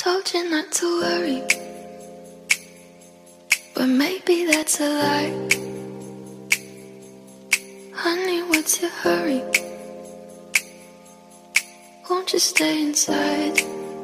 Told you not to worry, but maybe that's a lie. Honey, what's your hurry? Won't you stay inside?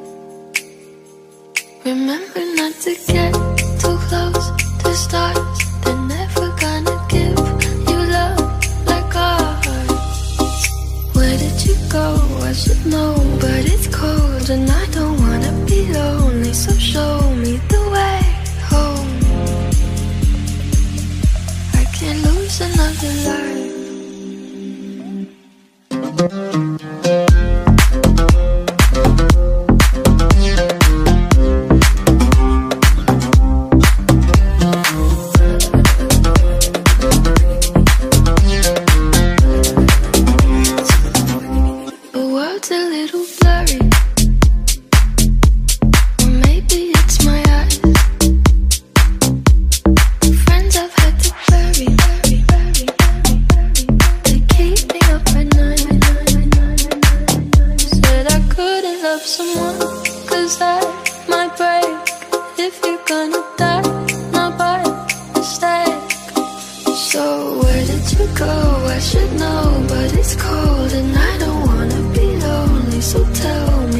Remember not to get too close to stars. They're never gonna give you love like ours. Where did you go? I should know, but it's cold and I don't wanna be lonely. So show me the way home. I can't lose another life. So tell me